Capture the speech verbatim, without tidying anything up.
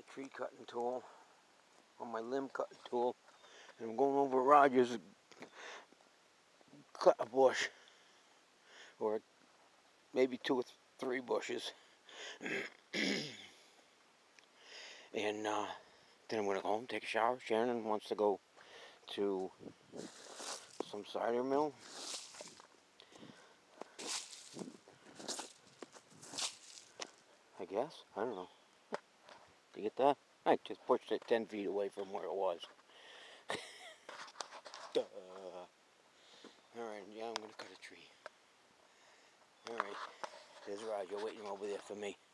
tree cutting tool, on my limb cutting tool, and I'm going over Roger's cut a bush, or maybe two or three bushes, and uh, then I'm going to go home, take a shower. Shannon wants to go to some cider mill. I guess. I don't know. Did you get that? I just pushed it ten feet away from where it was. Duh. Alright, yeah, I'm going to cut a tree. Alright. There's Roger waiting over there for me.